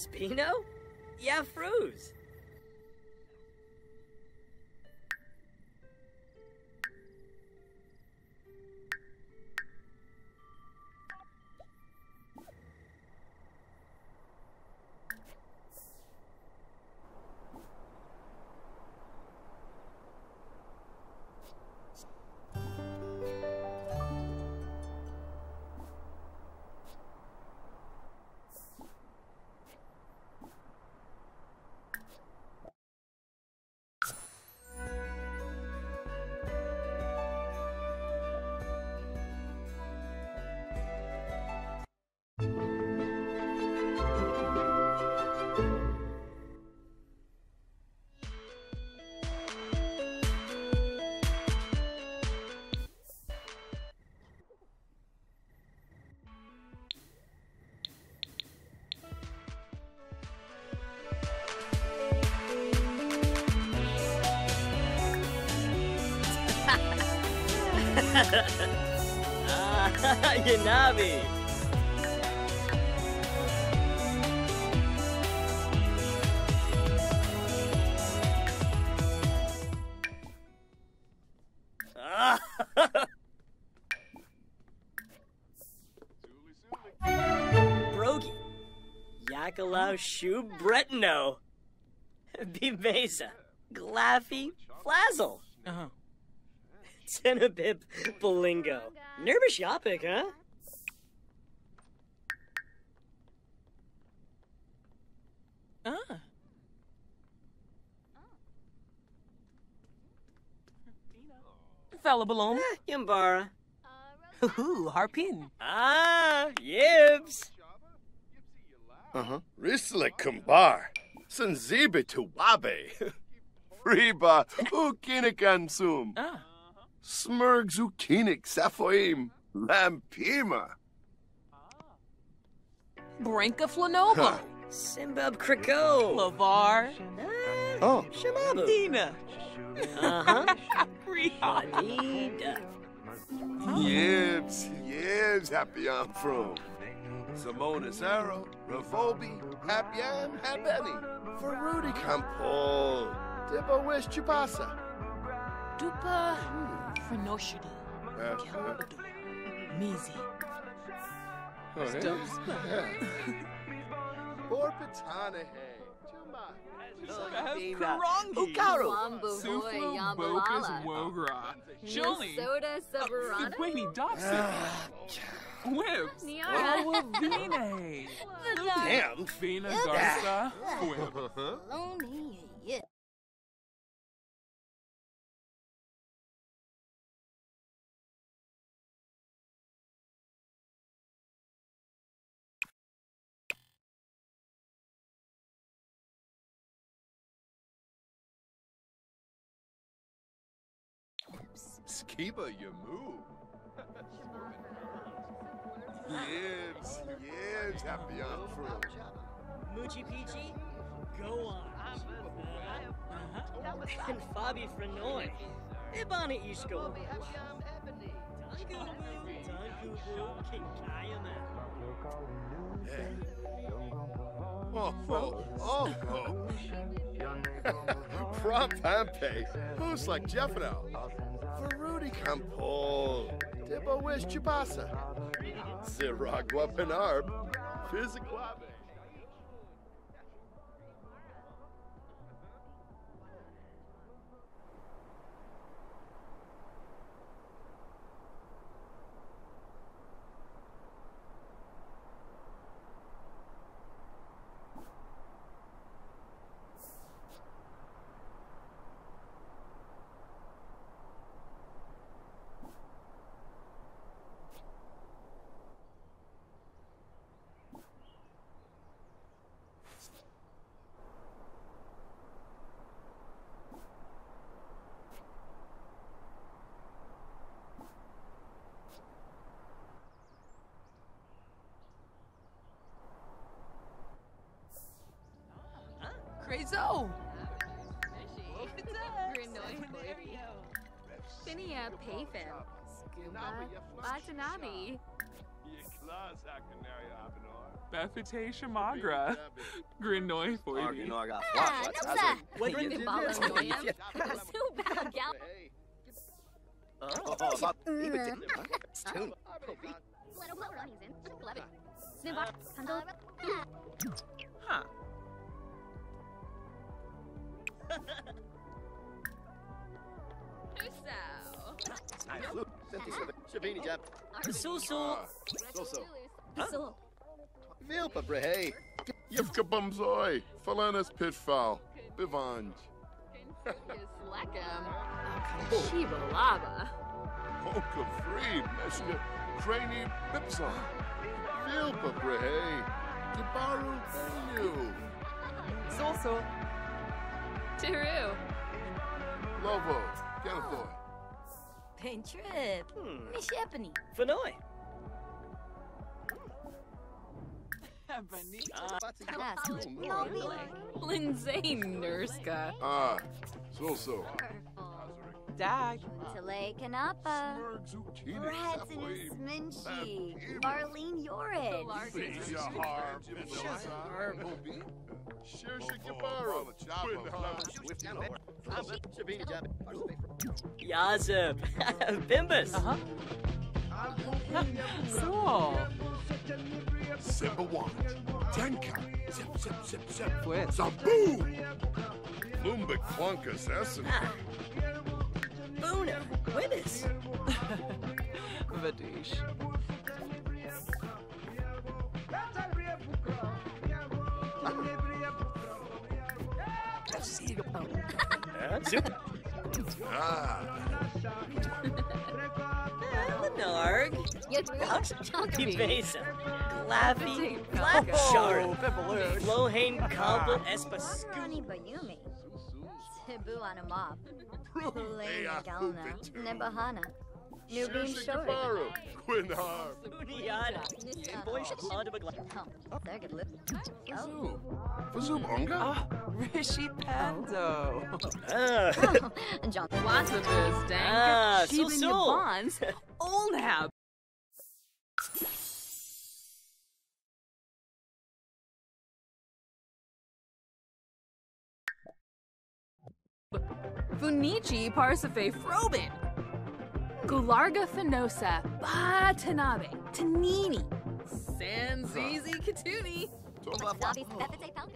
Spino? Yeah, Fruz. Yanabi. Brogi. Yakalau Shu Bretno. Bimeza. Glaffy Flazzle. Tenabib Bolingo. Nervous Yapik, huh? Fella Balloon. Yambara. Ooh, Harpin. Yibs. Rislik Kumbar. Sanzibe Tuwabe. Riba Ukinikansum. Smurg Zukinik Safoim. Lampima. Branka Flanobo. Simbab Kriko. Lavar. Shamabu. Dina. Anida. Yibs, happy I'm from. Simona Zaro, Ravobi, Happyam, Habeni, Farudi Kampol, Dibba Wish Chubasa. Dupa Frenoshidi. Mizi. Orbitanahe. Ukaro. Sufu Bokus Wogra. Chili. Soda Saburana. Fitwini Dopsy. Whips. Niara. Vine. Damn. Vina Garza. Whip. Lonely. Yeah. Skiba Yamu. Yibs, happy I'm from. Moochie Peachy. Go on. And Fabi Frenoy. Ibana Ishko. Prom Pampe. Who's like Jeffino? Farudi Kampol. Dibba Wish Chubasa. Ziragwa Penarb. Physiclabe. Crazo. Finia Payfin. Scuba. Watanabe. Your claws, Hakanari Abenor. Bethite Shamagra. Grinoi Foibi. Nupsa. Nimbala Noyam. Subal Gal. Snimba. Handle. Huh. Susu. So. Vilpa Brehe. Yivka Bumzoi. Falanas Pitfall. Bivanj. Slackum. Shiba Laba. Mocha Free. Mesha. Crane Bipson. Vilpa Brehe. Gibaru Benu. Solso. Tiru. Lovo. Genethoi. Pain trip. Mishepany. Fanoi. Lindsay Nurska. Ah. So. Dag. Tele Kanapa. Bradsonus Minchi. Marlene Yorid. Shirsha Gibaru. Yazib. Bimbus. So. Simbawant. Tenka. Zip. Quit. Zambu. Lumbic Clunkus Essen. Boona. Witness. Vadish. Super. Lenarg. Chunky Basin. Laffy. Shara. Lohane Kalba Espas. Honey Bayumi. Tibu Anamop. Lane Galna. Nebahana. Nubin Shore. Quinar. Udiana. Boy Shakanda Bagla. Oh, they're good look. Oh. Fazum Unga? Rishi Pando. John. Wasabus, Ah, dang. Shiban so. Yabons. Olnab. Funichi Parsafe Frobin. Gularga Fenosa. Batanabe. Tanini. Sanzizi Katuni. Nabi Bethite Falca.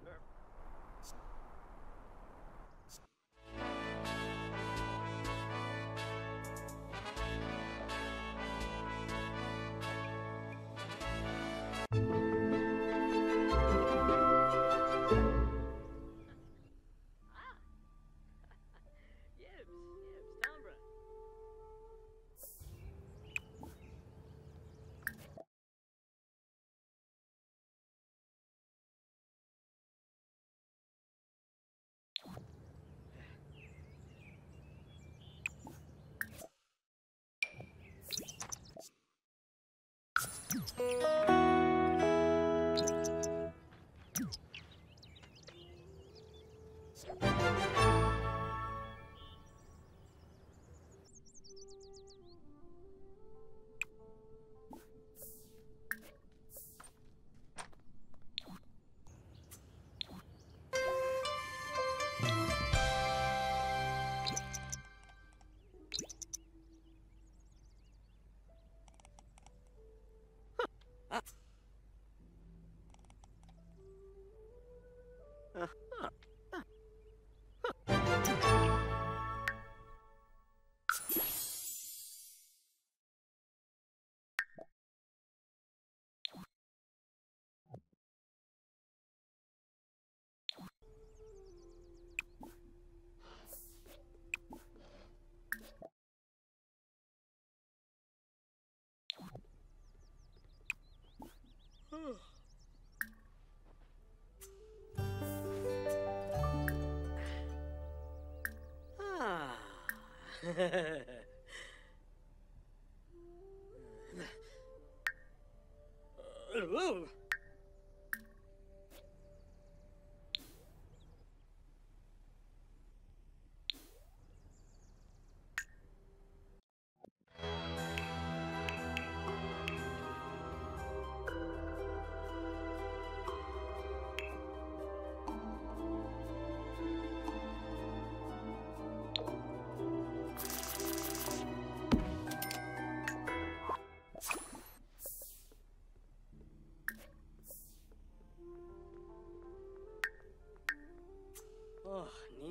Ooh.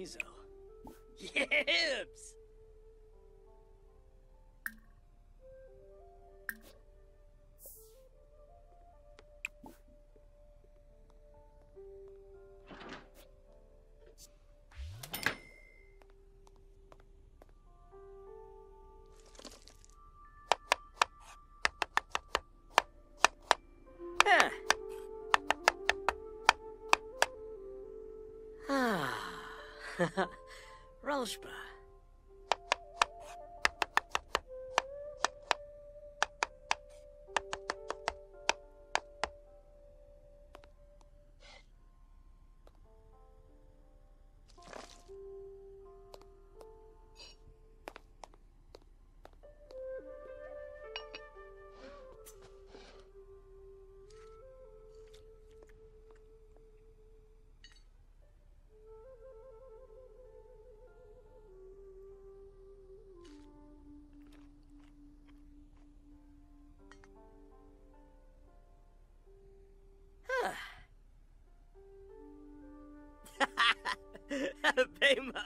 Weasel. Yips! Ralshba. Bema.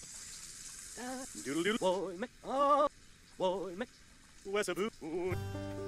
Doodle doodle. Boy, me. Oh, boy, me. Where's a boo?